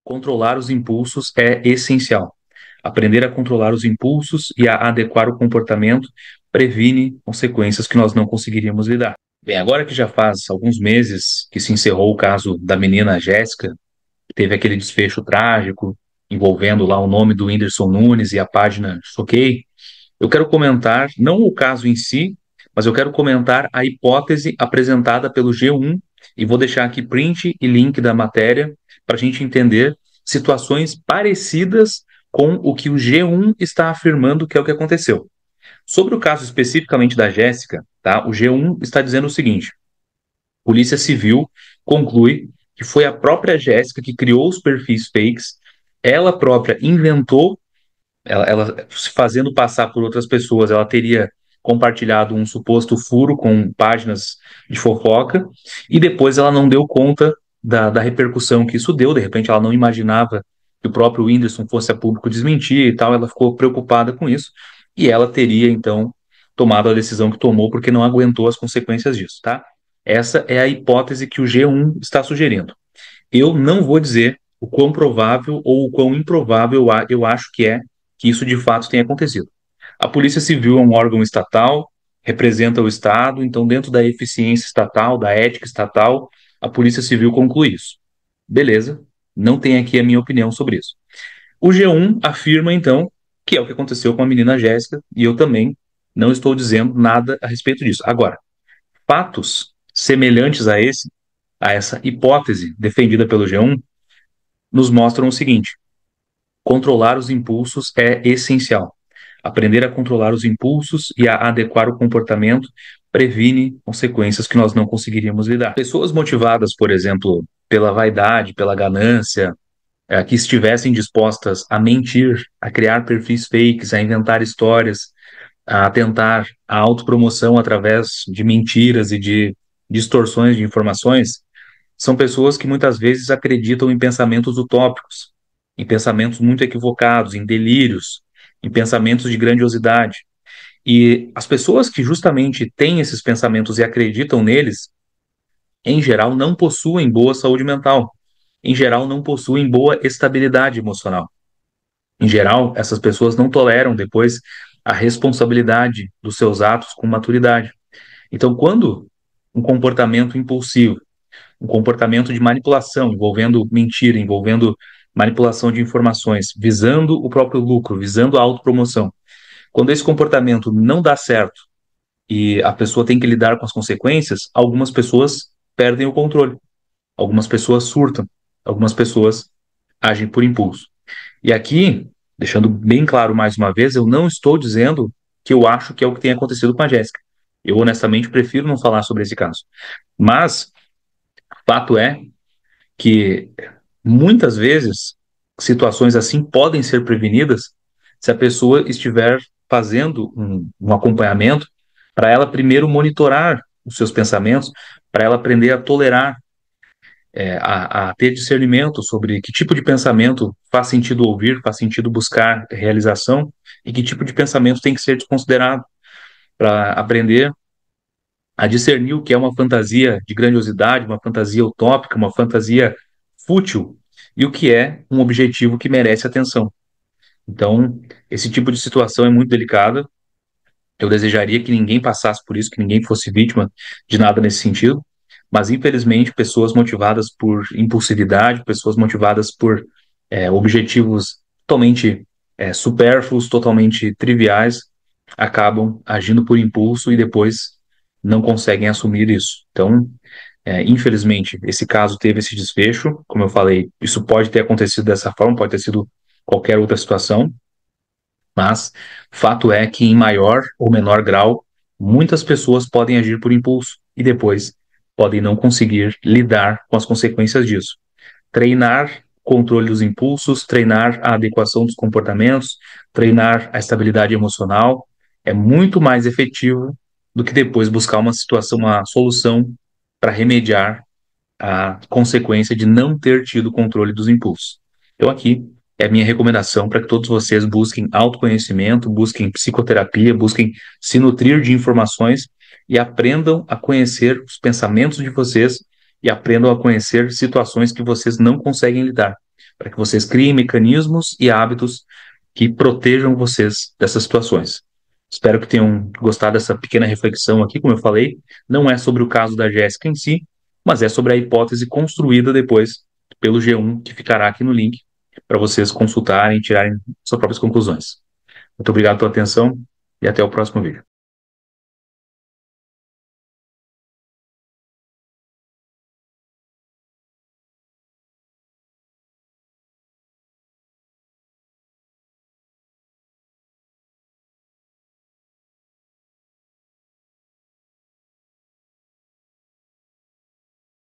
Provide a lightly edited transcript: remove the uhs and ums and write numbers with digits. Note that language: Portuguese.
Controlar os impulsos é essencial. Aprender a controlar os impulsos e a adequar o comportamento previne consequências que nós não conseguiríamos lidar. Bem, agora que já faz alguns meses que se encerrou o caso da menina Jéssica, que teve aquele desfecho trágico envolvendo lá o nome do Whindersson Nunes e a página Choquei, eu quero comentar não o caso em si, mas eu quero comentar a hipótese apresentada pelo G1 e vou deixar aqui print e link da matéria para a gente entender situações parecidas com o que o G1 está afirmando que é o que aconteceu. Sobre o caso especificamente da Jéssica, tá? O G1 está dizendo o seguinte: Polícia Civil conclui que foi a própria Jéssica que criou os perfis fakes, ela própria inventou, ela se fazendo passar por outras pessoas, ela teria compartilhado um suposto furo com páginas de fofoca e depois ela não deu conta da repercussão que isso deu. De repente, ela não imaginava que o próprio Whindersson fosse a público desmentir e tal. Ela ficou preocupada com isso e ela teria então tomado a decisão que tomou porque não aguentou as consequências disso, tá? Essa é a hipótese que o G1 está sugerindo. Eu não vou dizer o quão provável ou o quão improvável eu acho que é que isso de fato tenha acontecido. A Polícia Civil é um órgão estatal, representa o Estado, então, dentro da eficiência estatal, da ética estatal, a Polícia Civil conclui isso. Beleza, não tem aqui a minha opinião sobre isso. O G1 afirma, então, que é o que aconteceu com a menina Jéssica, e eu também não estou dizendo nada a respeito disso. Agora, fatos semelhantes a essa hipótese defendida pelo G1 nos mostram o seguinte: controlar os impulsos é essencial. Aprender a controlar os impulsos e a adequar o comportamento previne consequências que nós não conseguiríamos lidar. Pessoas motivadas, por exemplo, pela vaidade, pela ganância, que estivessem dispostas a mentir, a criar perfis fakes, a inventar histórias, a tentar a autopromoção através de mentiras e de distorções de informações, são pessoas que muitas vezes acreditam em pensamentos utópicos, em pensamentos muito equivocados, em delírios, em pensamentos de grandiosidade. E as pessoas que justamente têm esses pensamentos e acreditam neles, em geral, não possuem boa saúde mental. Em geral, não possuem boa estabilidade emocional. Em geral, essas pessoas não toleram depois a responsabilidade dos seus atos com maturidade. Então, quando um comportamento impulsivo, um comportamento de manipulação, envolvendo mentira, envolvendo manipulação de informações, visando o próprio lucro, visando a autopromoção. Quando esse comportamento não dá certo e a pessoa tem que lidar com as consequências, algumas pessoas perdem o controle, algumas pessoas surtam, algumas pessoas agem por impulso. E aqui, deixando bem claro mais uma vez, eu não estou dizendo que eu acho que é o que tem acontecido com a Jéssica. Eu honestamente prefiro não falar sobre esse caso. Mas fato é que muitas vezes situações assim podem ser prevenidas se a pessoa estiver fazendo um acompanhamento para ela primeiro monitorar os seus pensamentos, para ela aprender a tolerar, a ter discernimento sobre que tipo de pensamento faz sentido ouvir, faz sentido buscar realização e que tipo de pensamento tem que ser desconsiderado, para aprender a discernir o que é uma fantasia de grandiosidade, uma fantasia utópica, uma fantasia fútil, e o que é um objetivo que merece atenção. Então, esse tipo de situação é muito delicada. Eu desejaria que ninguém passasse por isso, que ninguém fosse vítima de nada nesse sentido, mas infelizmente pessoas motivadas por impulsividade, pessoas motivadas por objetivos totalmente supérfluos, totalmente triviais, acabam agindo por impulso e depois não conseguem assumir isso. Então, infelizmente, esse caso teve esse desfecho. Como eu falei, isso pode ter acontecido dessa forma, pode ter sido qualquer outra situação, mas fato é que, em maior ou menor grau, muitas pessoas podem agir por impulso e depois podem não conseguir lidar com as consequências disso. Treinar o controle dos impulsos, treinar a adequação dos comportamentos, treinar a estabilidade emocional é muito mais efetivo do que depois buscar uma situação, uma solução para remediar a consequência de não ter tido controle dos impulsos. Então, aqui é a minha recomendação para que todos vocês busquem autoconhecimento, busquem psicoterapia, busquem se nutrir de informações e aprendam a conhecer os pensamentos de vocês e aprendam a conhecer situações que vocês não conseguem lidar. para que vocês criem mecanismos e hábitos que protejam vocês dessas situações. Espero que tenham gostado dessa pequena reflexão aqui, como eu falei, não é sobre o caso da Jéssica em si, mas é sobre a hipótese construída depois pelo G1, que ficará aqui no link, para vocês consultarem e tirarem suas próprias conclusões. Muito obrigado pela atenção e até o próximo vídeo.